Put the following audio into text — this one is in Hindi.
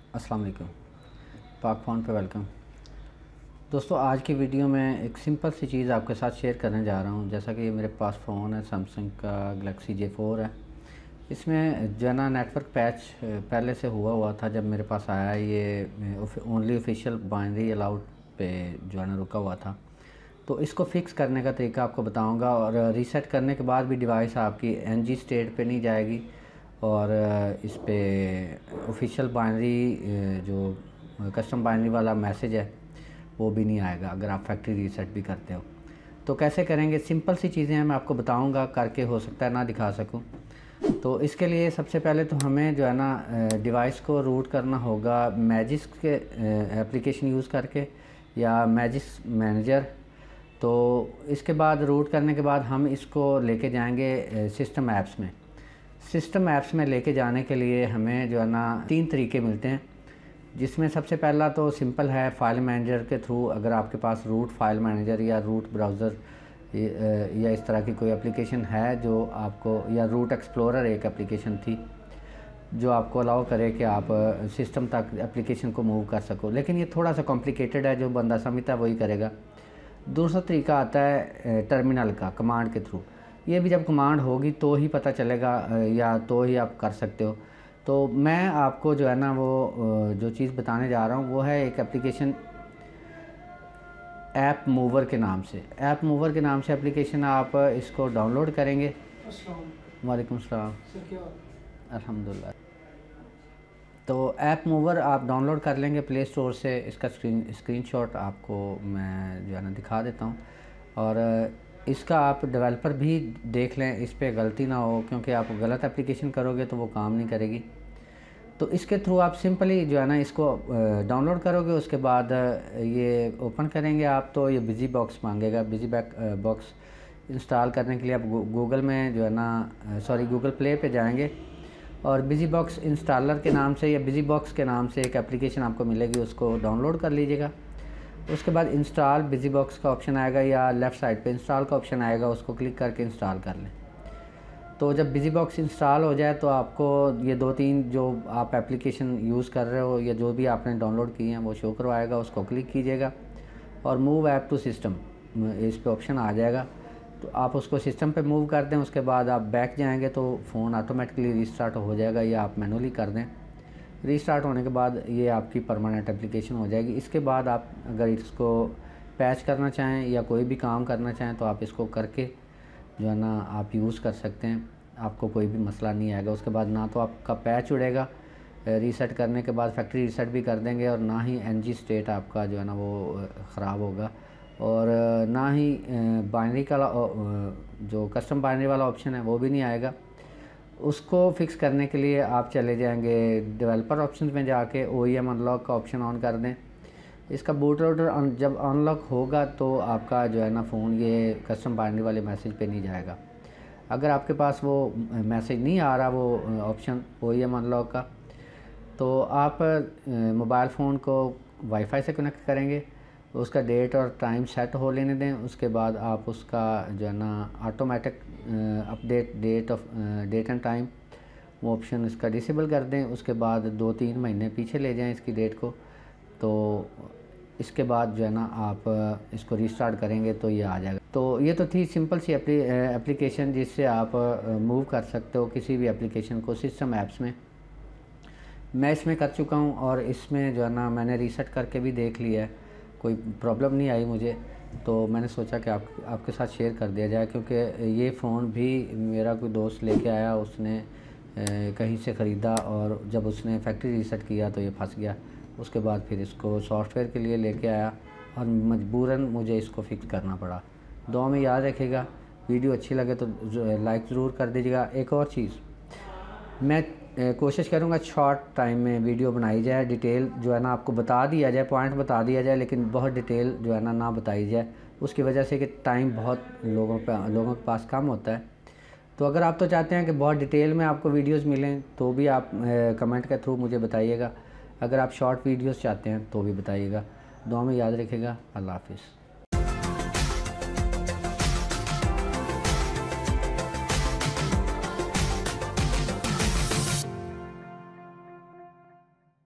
अस्सलाम वालेकुम। पाक फ़ोन पे वेलकम। दोस्तों, आज की वीडियो में एक सिंपल सी चीज़ आपके साथ शेयर करने जा रहा हूँ। जैसा कि मेरे पास फ़ोन है, सैमसंग का गैलेक्सी J4 है। इसमें जो है ना नेटवर्क पैच पहले से हुआ था। जब मेरे पास आया ये ओनली ऑफिशियल बाइनरी अलाउड पे जो है ना रुका हुआ था। तो इसको फ़िक्स करने का तरीका आपको बताऊँगा, और रीसेट करने के बाद भी डिवाइस आपकी NG स्टेट पे नहीं जाएगी और इस पे ऑफिशियल बाइनरी जो कस्टम बाइनरी वाला मैसेज है वो भी नहीं आएगा अगर आप फैक्ट्री रीसेट भी करते हो। तो कैसे करेंगे, सिंपल सी चीज़ें हैं, मैं आपको बताऊंगा। करके हो सकता है ना दिखा सकूं। तो इसके लिए सबसे पहले तो हमें जो है ना डिवाइस को रूट करना होगा मैजिस्क के एप्लीकेशन यूज़ करके या मैजिस्क मैनेजर। तो इसके बाद रूट करने के बाद हम इसको लेके जाएंगे सिस्टम ऐप्स में। सिस्टम ऐप्स में लेके जाने के लिए हमें जो है ना 3 तरीके मिलते हैं, जिसमें सबसे पहला तो सिंपल है फाइल मैनेजर के थ्रू। अगर आपके पास रूट फाइल मैनेजर या रूट ब्राउज़र या इस तरह की कोई एप्लीकेशन है जो आपको, या रूट एक्सप्लोरर एक एप्लीकेशन थी जो आपको अलाउ करे कि आप सिस्टम तक एप्लीकेशन को मूव कर सको, लेकिन ये थोड़ा सा कॉम्प्लिकेटेड है। जो बंदा समझता है वही करेगा। दूसरा तरीका आता है टर्मिनल का, कमांड के थ्रू। ये भी जब कमांड होगी तो ही पता चलेगा या तो ही आप कर सकते हो। तो मैं आपको जो है ना वो जो चीज़ बताने जा रहा हूँ वो है एक एप्लीकेशन ऐप मूवर के नाम से। ऐप मूवर के नाम से एप्लीकेशन, आप इसको डाउनलोड करेंगे। वालेकुम सलाम। अल्हम्दुलिल्लाह। तो ऐप मूवर आप डाउनलोड कर लेंगे प्ले स्टोर से। इसका स्क्रीनशॉट आपको मैं जो है ना दिखा देता हूँ, और इसका आप डेवलपर भी देख लें, इस पर गलती ना हो, क्योंकि आप गलत एप्लीकेशन करोगे तो वो काम नहीं करेगी। तो इसके थ्रू आप सिंपली जो है ना इसको डाउनलोड करोगे। उसके बाद ये ओपन करेंगे आप, तो ये बिजी बॉक्स मांगेगा। बिजी बॉक्स इंस्टॉल करने के लिए आप गूगल में जो है ना गूगल प्ले पे जाएंगे, और बिजी बॉक्स इंस्टॉलर के नाम से या बिजी बॉक्स के नाम से एक एप्लीकेशन आपको मिलेगी, उसको डाउनलोड कर लीजिएगा। उसके बाद इंस्टॉल बिजी बॉक्स का ऑप्शन आएगा, या लेफ़्ट साइड पे इंस्टॉल का ऑप्शन आएगा, उसको क्लिक करके इंस्टॉल कर लें। तो जब बिजी बॉक्स इंस्टॉल हो जाए तो आपको ये 2-3 जो आप एप्लीकेशन यूज़ कर रहे हो या जो भी आपने डाउनलोड किए हैं वो शो करवाएगा। उसको क्लिक कीजिएगा और मूव ऐप टू सिस्टम, इस पे ऑप्शन आ जाएगा। तो आप उसको सिस्टम पे मूव कर दें। उसके बाद आप बैक जाएंगे तो फ़ोन ऑटोमेटिकली रीस्टार्ट हो जाएगा, या आप मैनुअली कर दें। रीस्टार्ट होने के बाद ये आपकी परमानेंट एप्लीकेशन हो जाएगी। इसके बाद आप अगर इसको पैच करना चाहें या कोई भी काम करना चाहें तो आप इसको करके जो है ना आप यूज़ कर सकते हैं। आपको कोई भी मसला नहीं आएगा। उसके बाद ना तो आपका पैच उड़ेगा, रीसेट करने के बाद फैक्ट्री रीसेट भी कर देंगे, और ना ही NG स्टेट आपका जो है ना वो ख़राब होगा, और ना ही बाइनरी का जो कस्टम बाइनरी वाला ऑप्शन है वो भी नहीं आएगा। उसको फिक्स करने के लिए आप चले जाएंगे डेवलपर ऑप्शन में जाके OEM अनलॉक का ऑप्शन ऑन कर दें। इसका बूट लोडर जब अनलॉक होगा तो आपका जो है ना फ़ोन ये कस्टम बाइनरी वाले मैसेज पे नहीं जाएगा। अगर आपके पास वो मैसेज नहीं आ रहा, वो ऑप्शन OEM अनलॉक का, तो आप मोबाइल फ़ोन को वाईफाई से कनेक्ट करेंगे। उसका डेट और टाइम सेट हो लेने दें। उसके बाद आप उसका जो है ना automatic update date and time, वो ऑप्शन इसका डिसेबल कर दें। उसके बाद 2-3 महीने पीछे ले जाएं इसकी डेट को। तो इसके बाद जो है ना आप इसको रीस्टार्ट करेंगे तो ये आ जाएगा। तो ये तो थी सिंपल सी एप्लीकेशन जिससे आप मूव कर सकते हो किसी भी एप्लीकेशन को सिस्टम ऐप्स में। मैं इसमें कर चुका हूँ, और इसमें जो है ना मैंने रीसेट करके भी देख लिया है, कोई प्रॉब्लम नहीं आई मुझे। तो मैंने सोचा कि आपके साथ शेयर कर दिया जाए, क्योंकि ये फ़ोन भी मेरा कोई दोस्त लेके आया, उसने कहीं से ख़रीदा, और जब उसने फैक्ट्री रीसेट किया तो ये फंस गया। उसके बाद फिर इसको सॉफ्टवेयर के लिए लेके आया, और मजबूरन मुझे इसको फिक्स करना पड़ा। दुआ में याद रखिएगा। वीडियो अच्छी लगे तो लाइक ज़रूर कर दीजिएगा। एक और चीज़, मैं कोशिश करूँगा शॉर्ट टाइम में वीडियो बनाई जाए, डिटेल जो है ना आपको बता दिया जाए, पॉइंट बता दिया जाए, लेकिन बहुत डिटेल जो है ना बताई जाए, उसकी वजह से कि टाइम बहुत लोगों के पास कम होता है। तो अगर आप तो चाहते हैं कि बहुत डिटेल में आपको वीडियोस मिलें तो भी आप कमेंट के थ्रू मुझे बताइएगा। अगर आप शॉर्ट वीडियोस चाहते हैं तो भी बताइएगा। दुआ में याद रखिएगा। अल्लाह हाफ़िज़।